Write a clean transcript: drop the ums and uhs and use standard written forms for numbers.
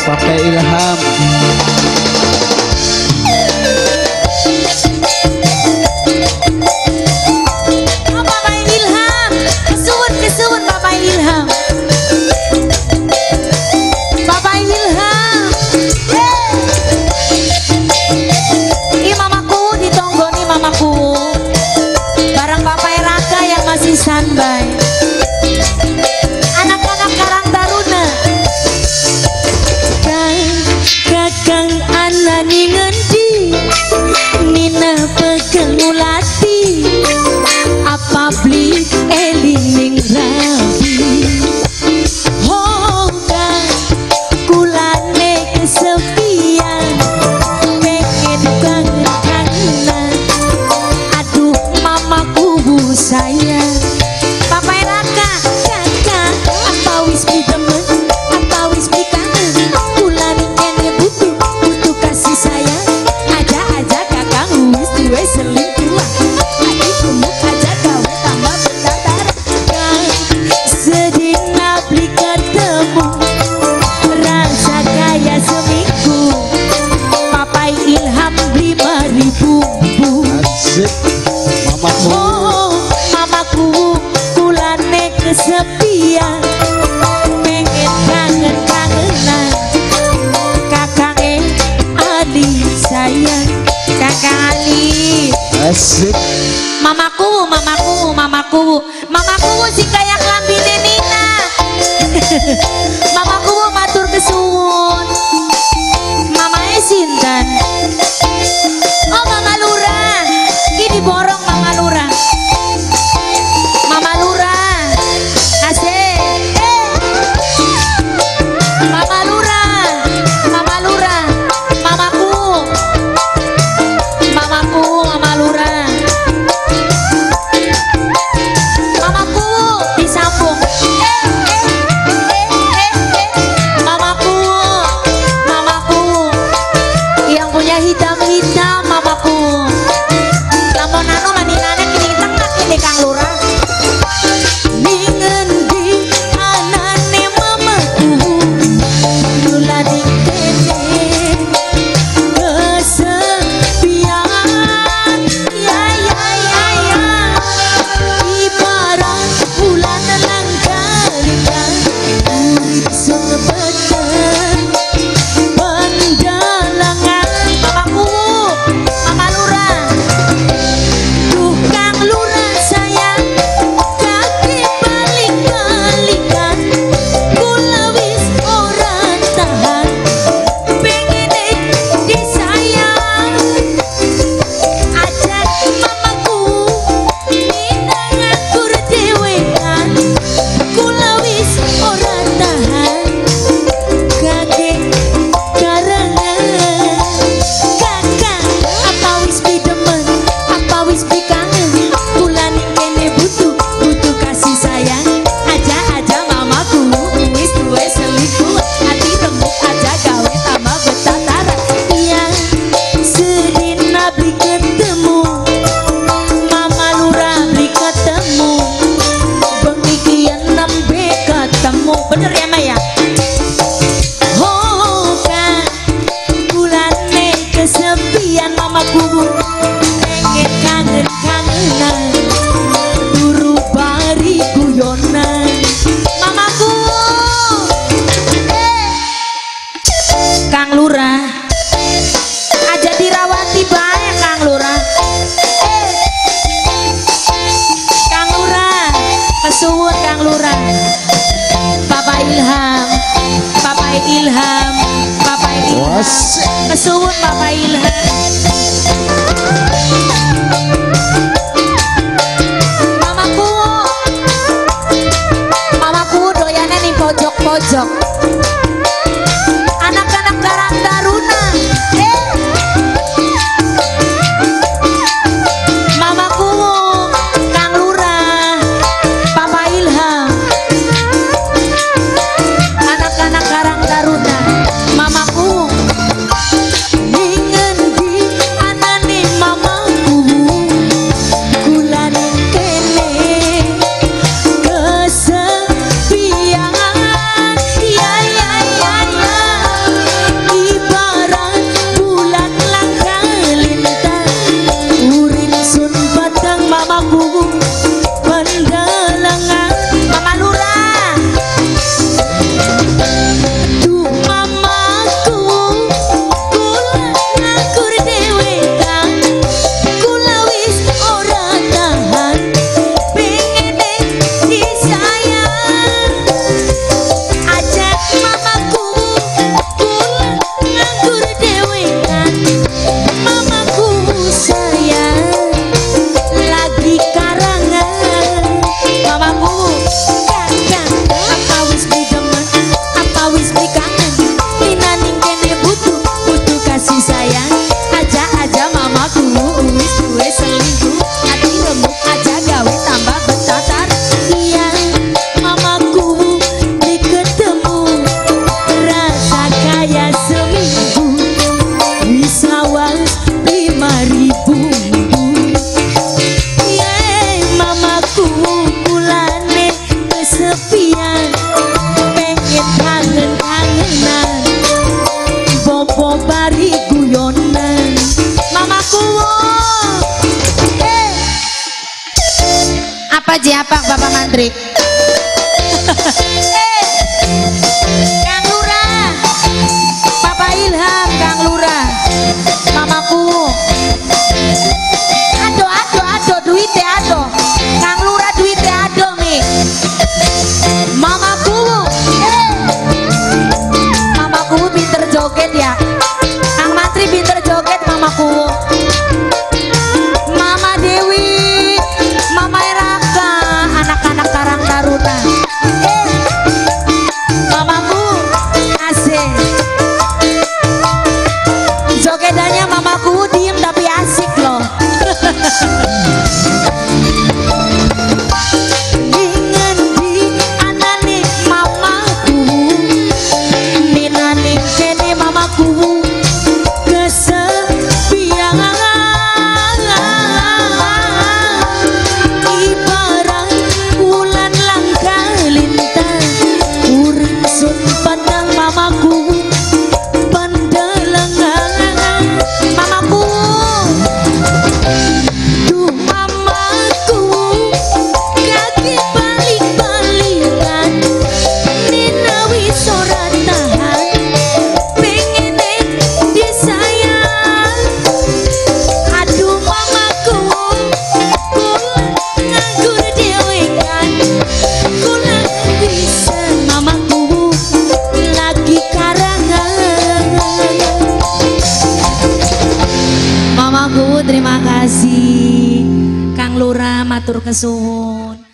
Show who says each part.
Speaker 1: Papa Ilham.
Speaker 2: Standby anak-anak Karang Taruna kakang anani ngendi nina pekel mulati apa beli elining rabi hoga kulane kesepian pengen kangen aduh mamaku sayang mamaku kulane kesepian pengen kangen-kangenan kakang Ali sayang kakang Ali
Speaker 1: asik
Speaker 2: mamaku sing kayak lambine Nina mamaku matur kesuwun mamae sinten oh mama lurah ini borong mama lurah asik mama lurah mama lurah mamaku mama lurah mamaku disambung mamaku yang punya hitam-hitam mamaku lamun anu maninane kini tengah kini Kang Lurah ningendi anane mamaku nuladi kene kesepian ya ibarat bulan langgar urip sebeten pendalangan mamaku mama lurah duh Kang Lurah sayang kaki balik-balikan kula wis ora tahan pengen disayang ajak mamaku nina ngatur dewean kula wis ora tahan kakek karangan kakang apa wis pidemen apa wis pikangen kula ning kene butuh kasih sayang aja mamaku wis duwe selingkuh hati remuk aja gawe tambah betataran iya sedina beli ketemu mama lurah beli ketemu bengi kian nembe ketemu bener ya Maya kan kulane kesepian mamaku pengen kangen-kangenan turu bari guyonan mamaku Kang Lurah aja dirawati bae Kang Lurah Kang Lurah kesuwun Kang Lurah Papa Ilham kesuwun Papa Ilham mamaku doyane ning pojok-pojok anak-anak Karang Taruna mamaku Kang Lurah Papa Ilham anak-anak Karang Taruna mamaku ningendi anane mamaku pendelengan. Mama Lurah, duh mamaku, kula ngakur dhewe kang, kula wis ora tahan, pengen disayang. Ajak mamaku, kula ngakur dhewe kang, mamaku sayang lagi karangan. Mamaku kakang, apa wis didemen, apa wis dikangen, inaning kene butuh kasih sayang. Aja mamaku wis duwe selingkuh, ati remuk aja gawe tambah betatar. Iya mamaku diketemu rasa kaya seminggu, wis awas 5.000. Mamaku kulane kesepian, pengen kangen-kangenan, bobo bari guyonan. Mamaku apa jiapak Bapak Mantri? Kang Lurah, Bapak Ilham, Kang Lurah, mamaku ado duite ado, Kang Lurah duite ado nih. Mamaku pinter joget ya, Kang Mantri pinter joget mamaku. Mama Dewi, Mama Raka, anak-anak Karang Taruna. Mamaku asik, jogedannya mamaku diem tapi asik loh. Dengan di anane mamaku, minane kene mamaku kesepian. Ibarat bulan langka lintang, urip sun pandang mamaku pendelengan. Mamaku, duh mamaku, kaki balik-balikan, nina wis ora tahan, pengen disayang. Aduh mamaku, kula nganggur dhewe kan, kula bisa mamaku lagi karangan. Mamaku terima kasih. Kang Lurah matur kesuwun.